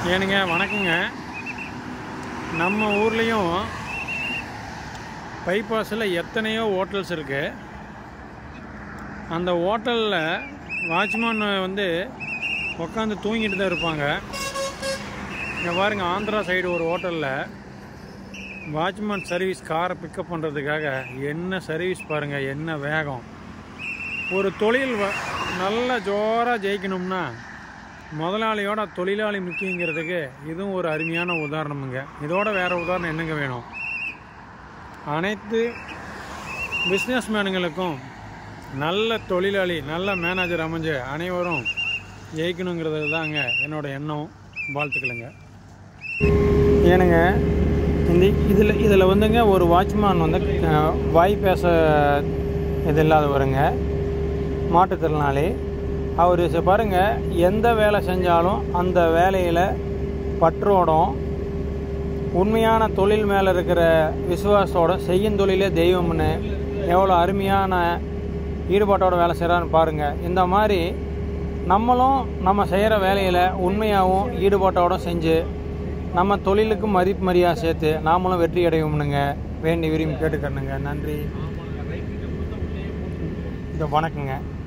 ஏனுங்க வணக்கங்க. நம்ம ஊர்லேயும் பைபாஸில் எத்தனையோ ஹோட்டல்ஸ் இருக்குது. அந்த ஹோட்டலில் வாட்ச்மேன் உட்காந்து தூங்கிட்டு தான் இருப்பாங்க. இங்கே பாருங்க, ஆந்திரா சைடு ஒரு ஹோட்டலில் வாட்ச்மேன் சர்வீஸ் காரை பிக்கப் பண்ணுறதுக்காக என்ன சர்வீஸ் பாருங்கள், என்ன வேகம். ஒரு தொழில் நல்ல ஜோராக ஜெயிக்கணும்னா முதலாளியோட தொழிலாளி முக்கியங்கிறதுக்கு இதுவும் ஒரு அருமையான உதாரணமுங்க. இதோட வேறு உதாரணம் என்னங்க வேணும்? அனைத்து பிஸ்னஸ் மேனுங்களுக்கும் நல்ல தொழிலாளி, நல்ல மேனேஜர் அமைஞ்சு அனைவரும் ஜெயிக்கணுங்கிறது தாங்க என்னோட எண்ணம். வாழ்த்துக்களுங்க. ஏனுங்க, இதில் ஒரு வாட்ச்மேன் வாய் பேச இது இல்லாதவருங்க, மாற்றுத்திறனாளி. அவர் பாருங்கள், எந்த வேலை செஞ்சாலும் அந்த வேலையில் பற்றோடும் உண்மையான தொழில் மேலே இருக்கிற விசுவாசத்தோட செய்யும் தொழிலே தெய்வம்னு எவ்வளோ அருமையான ஈடுபாட்டோட வேலை செய்கிறான்னு பாருங்கள். இந்த மாதிரி நம்மளும் நம்ம செய்கிற வேலையில் உண்மையாகவும் ஈடுபாட்டோடு செஞ்சு நம்ம தொழிலுக்கு மதிப்பு மரியாதை சேர்த்து நாமளும் வெற்றி அடைவோம்னுங்க வேண்டி விரும்பி கேட்டுக்கணுங்க. நன்றி. வணக்கங்க.